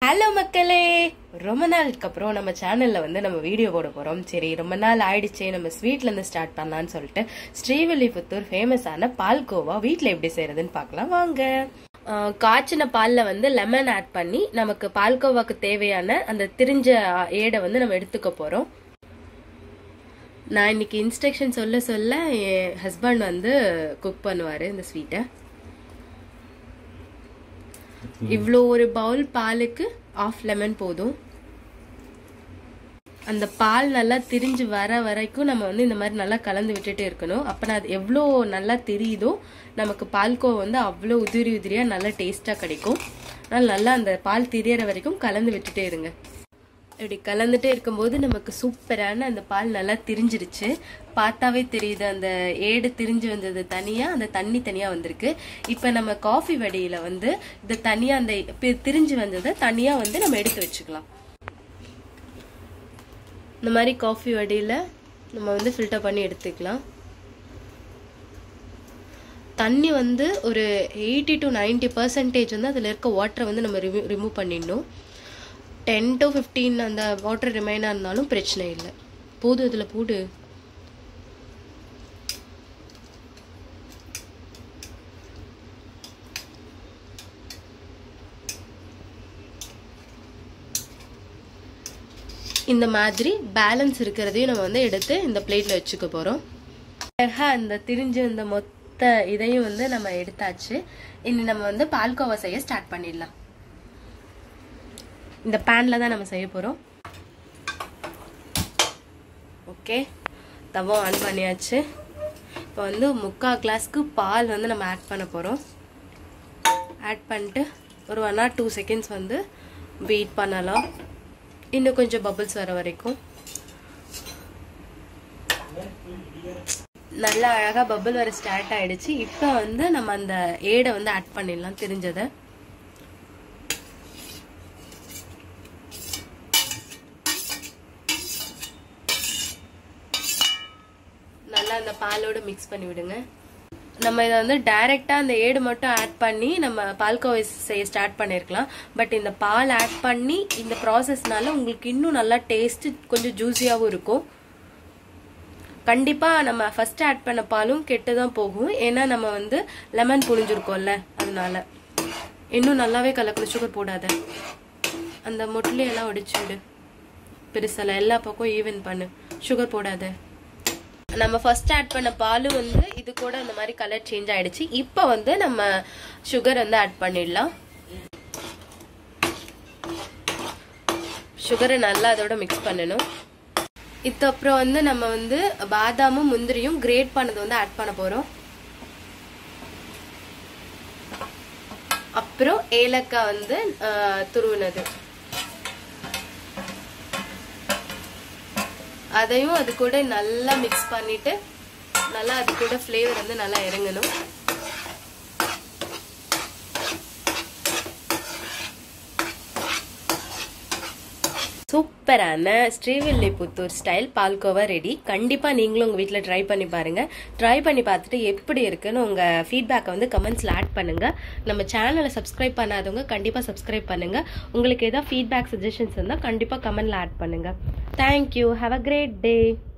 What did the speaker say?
Hello மக்களே, ரொம்ப நாளுக்கு அப்புறம் நம்ம சேனல்ல நம்ம வீடியோ போட போறோம். சரி, ரொம்ப நாள் ஆயிடுச்சு, நம்ம ஸ்வீட்ல இருந்து ஸ்டார்ட் பண்ணலாம்னு சொல்லிட்டு ஸ்ரீவில்லிபுத்தூர் ஃபேமஸான பால்கோவா வீட்ல எப்படி செய்யறதுன்னு பார்க்கலாம் வாங்க. காய்ச்சின பால்ல லெமன் ஆட் பண்ணி நமக்கு பால்கோவாக்கு தேவையான அந்த திரிஞ்ச ஏடை நம்ம எடுத்துக்க போறோம். நான் இன்னைக்கு இன்ஸ்ட்ரக்ஷன் சொல்ல சொல்ல என் ஹஸ்பண்ட் குக் பண்ணுவாரு இந்த ஸ்வீட்டை. இவ்வளோ ஒரு பவுல் பாலுக்கு ஆஃப் லெமன் போதும். அந்த பால் நல்லா திரிஞ்சு வர வரைக்கும் நம்ம இந்த மாதிரி நல்லா கலந்து விட்டுட்டே இருக்கணும். அப்ப அது எவ்வளோ நல்லா தெரியுதோ நமக்கு பால்கோவா அவ்வளோ உதிரி உதிரியா நல்லா டேஸ்டா கிடைக்கும். அதனால நல்லா அந்த பால் திரியற வரைக்கும் கலந்து விட்டுட்டே இருங்க. இப்படி கலந்துட்டே இருக்கும்போது நமக்கு சூப்பரான அந்த பால் நல்லா திரிஞ்சிருச்சு. பார்த்தாவே தெரியுது அந்த ஏடு திரிஞ்சு வந்தது தனியா, அந்த தண்ணி தனியா வந்திருக்கு. இப்ப நம்ம காஃபி வடியில இந்த தனியா அந்த திரிஞ்சு வந்ததை தனியா நம்ம எடுத்து வச்சுக்கலாம். இந்த மாதிரி காஃபி வடியில நம்ம ஃபில்டர் பண்ணி எடுத்துக்கலாம். தண்ணி ஒரு 80 to 90% அதுல இருக்க வாட்டரை நம்ம ரிமூவ் பண்ணிடணும். 10 to 15 அந்த வாட்டர் ரிமைனா இருந்தாலும் பிரச்சனை இல்லை. போதும், இதுல போடு. இந்த மாதிரி பேலன்ஸ் இருக்கிறதையும் நம்ம எடுத்து இந்த பிளேட்ல வச்சுக்க போறோம். இந்த திரிஞ்சு இந்த மொத்த இதையும் நம்ம எடுத்தாச்சு. இனி நம்ம பால்கோவா செய்ய ஸ்டார்ட் பண்ணிடலாம். இந்த பேன்ல தான் நம்ம செய்ய போறோம். ஓகே, தவா ஆன் பண்ணியாச்சு. இப்போ 3/4 கிளாஸ்க்கு பால் நம்ம ஆட் பண்ண போறோம். ஆட் பண்ணிட்டு ஒரு 1 or 2 seconds வெயிட் பண்ணலாம். இன்னும் கொஞ்சம் பபிள்ஸ் வர வரைக்கும். நல்லா அழகா பபிள் வர ஸ்டார்ட் ஆயிடுச்சு. இப்போ நம்ம அந்த ஏடை ஆட் பண்ணிடலாம் தெரிஞ்சதை. நல்லா அந்த பாலோட மிக்ஸ் பண்ணி விடுங்க. நம்ம இதை டைரக்டா அந்த ஏடு மட்டும் ஆட் பண்ணி நம்ம பால்கோவா செய்ய ஸ்டார்ட் பண்ணிருக்கலாம். பட் இந்த பால் ஆட் பண்ணி இந்த ப்ராசஸ்னால உங்களுக்கு இன்னும் நல்லா டேஸ்ட் கொஞ்சம் ஜூஸியாவும் இருக்கும். கண்டிப்பா நம்ம ஃபர்ஸ்ட் ஆட் பண்ண பாலும் கெட்டுதான் போகும். ஏன்னா நம்ம லெமன் புழிஞ்சிருக்கோம்ல, அதனால இன்னும் நல்லாவே கலக்கணும். சுகர் போடாத, அந்த மொட்டிலையெல்லாம் ஒடிச்சு விடு. பெருசல எல்லா பக்கம் ஈவன் பண்ணு. சுகர் போடாத. நம்ம ஃபர்ஸ்ட் ஆட் பண்ண பாலும் இது கூட இந்த மாதிரி கலர் சேஞ்ச் ஆயிடுச்சு. இப்போ நம்ம சுகர் ஆட் பண்ணிடலாம். சுகரை நல்லா அதோட மிக்ஸ் பண்ணணும். இதுக்கப்புறம் நம்ம பாதாமும் முந்திரியும் கிரேட் பண்ணது ஆட் பண்ண போறோம். அப்புறம் ஏலக்காய் துருவினது, அதையும் அது கூட நல்லா மிக்ஸ் பண்ணிட்டு நல்லா அது கூட ஃப்ளேவர் நல்லா இறங்கணும். சூப்பரான ஸ்ரீவில்லிபுத்தூர் ஸ்டைல் பால்கோவா ரெடி. கண்டிப்பா நீங்களும் உங்க வீட்டுல ட்ரை பண்ணி பாருங்க. ட்ரை பண்ணி பார்த்துட்டு எப்படி இருக்குன்னு உங்க ஃபீட்பேக்கை கமெண்ட்ஸ்ல ஆட் பண்ணுங்க. நம்ம சேனலை சப்ஸ்கிரைப் பண்ணாதவங்க கண்டிப்பா சப்ஸ்கிரைப் பண்ணுங்க. உங்களுக்கு ஏதாவது ஃபீட்பேக் சஜஷன்ஸ் இருந்தா கண்டிப்பா கமெண்ட்ல ஆட் பண்ணுங்க. Thank you. Have a great day.